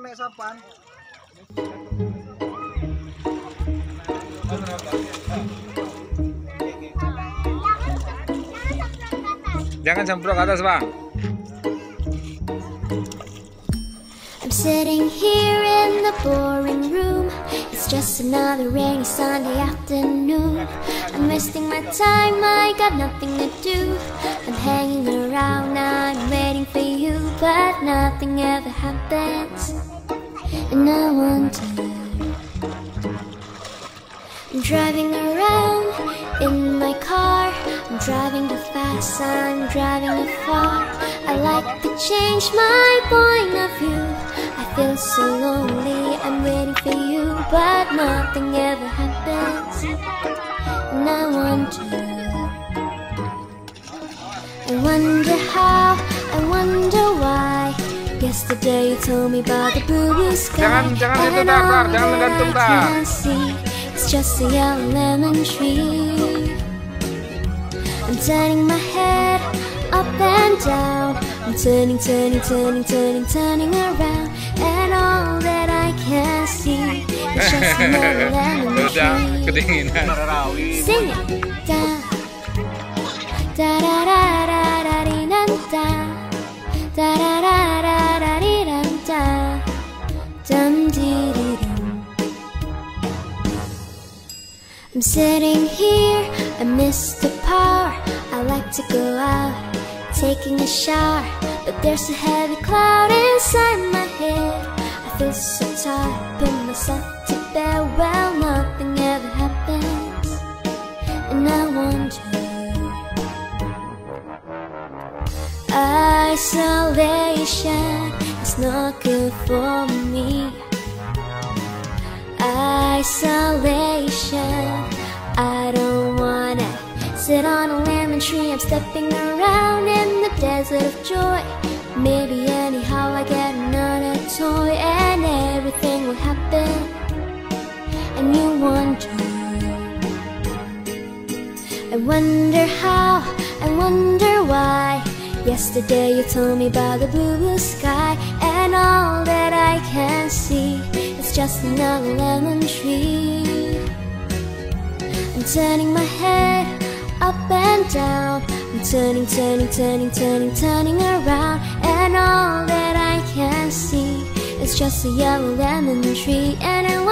nek sapan. Jangan semprot ke atas, Bang. I'm sitting here in the boring room. It's just another rainy Sunday afternoon. I'm wasting my time, I got nothing to do. I'm hanging around, I'm waiting for you, but nothing ever happens. And I wonder, I'm driving around in my car. I'm driving too fast, I'm driving too far. I like to change my point of view. I feel so lonely, I'm waiting for you, but nothing ever happens. And I wonder how, I wonder why. Yesterday you told me about the blue sky, Jangan itu tar, jangan menggantung tar. It's just a yellow lemon tree. I'm turning my head up and down. I'm turning around, and all that I can see is just a yellow lemon tree. Kedinginan. Sing it, da da da da da da dee da da da da da da dee da da dum dee dee dum. I'm sitting here, I miss the power. I like to go out, taking a shower, but there's a heavy cloud inside my head. I feel so tired, put myself to bed. Well, nothing ever happens, and I wonder, isolation is not good for me. Isolation, I don't wanna sit on a lemon tree. I'm stepping around in the desert of joy. Maybe anyhow I get another toy, and everything will happen. And you wonder, I wonder how, I wonder why. Yesterday you told me about the blue sky, and all that I can see is just another lemon tree. I'm turning my head up and down. I'm turning around, and all that I can see is just a yellow lemon tree. And I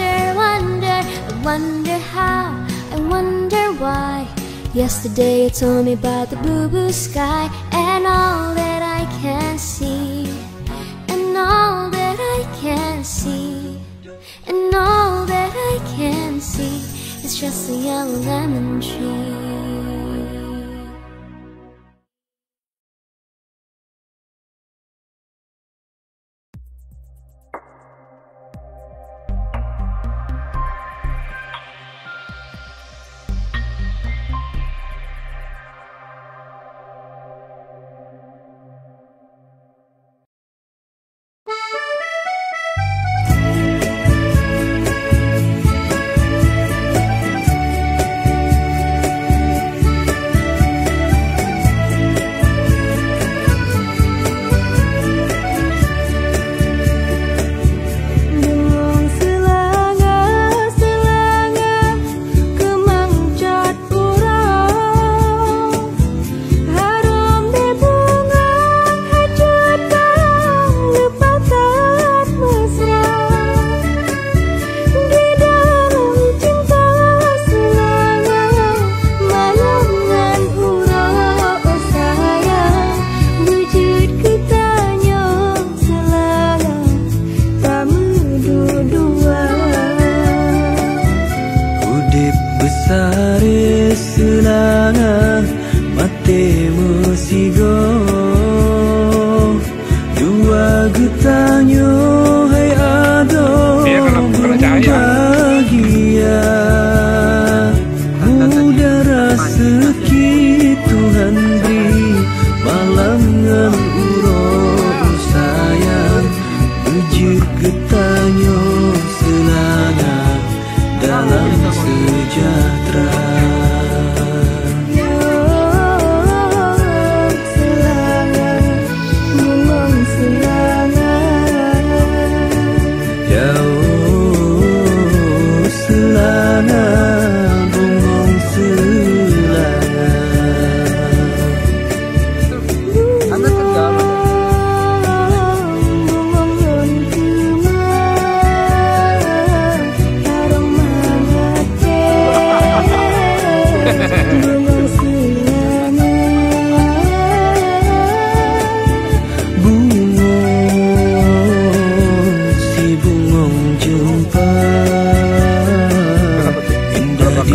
wonder how, I wonder why. Yesterday you told me about the blue sky, and all that I can see, and all that I can see, and all that I can see is just a yellow lemon tree.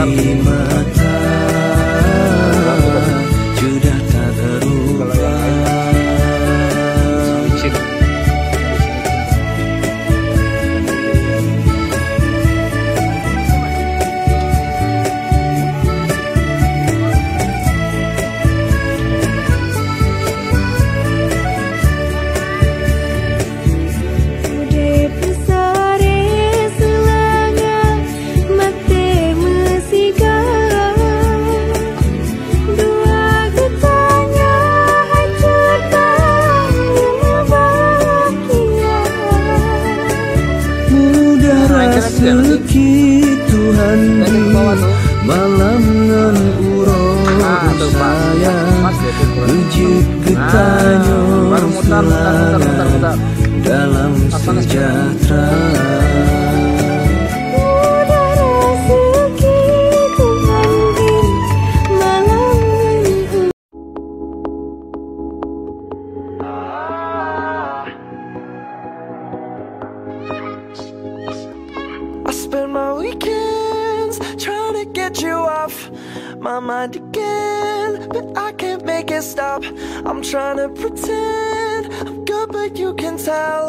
mata sudah tak terubah. Rezeki Tuhan di malam ngan urang sayang Ujib getanyo selangan dalam sejahtera. Spend my weekends trying to get you off my mind again, but I can't make it stop. I'm trying to pretend I'm good, but you can tell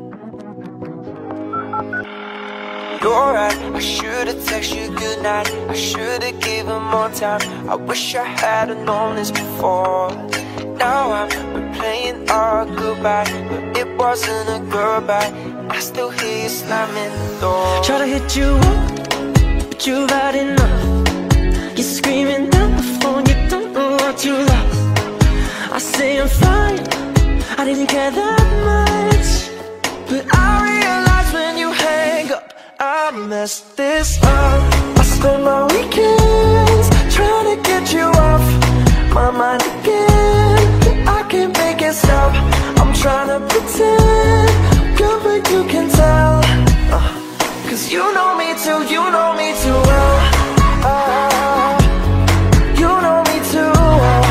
you're right. I should've texted you goodnight, I should've given more time. I wish I had've known this before. Now I'm replaying our goodbye, but it wasn't a goodbye. I still hear you slamming the door. Try to hit you up, but you've had enough. You're screaming down the phone, you don't know what you lost. I say I'm fine, I didn't care that much, but I realize when you hang up, I messed this up. I spend my weekends trying to get you off my mind again, but I can't make it stop. I'm trying to pretend good, but you can tell, cause you know me too, you know me too well. You know me too well.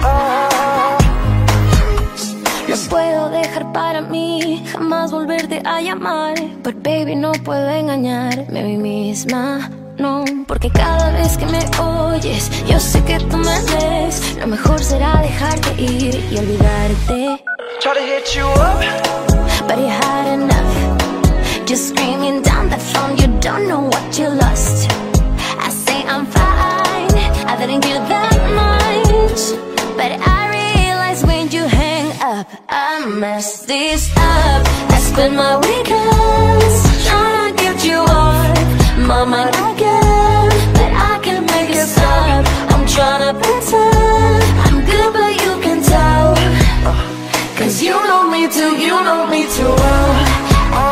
No puedo dejar para mí jamás volverte a llamar, but baby no puedo engañarme a mí misma, no, porque cada vez que me oyes yo sé que tú me ves. Lo mejor será dejarte ir y olvidarte. Try to hit you up, but you had enough. Just screaming down the phone, you don't know what you lost. I say I'm fine, I didn't give that much, but I realize when you hang up, I messed this up. I spend my weekends trying to get you off my mind again, but I can't make it stop. I'm trying to pretend I'm good, but you can tell, cause you know me too, you know me too well.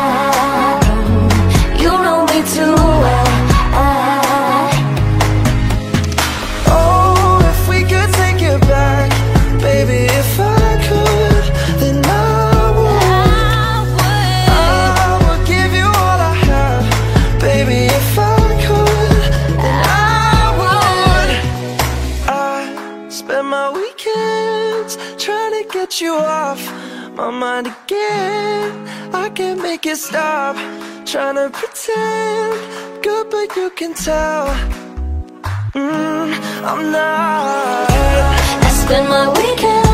You know me too well. Oh, if we could take it back, baby, if I could, then I would give you all I have, baby, if I could, then I would. I spend my weekends trying to get you off my mind again, I can't make it stop. Trying to pretend good, but you can tell, I'm not. I spend my weekend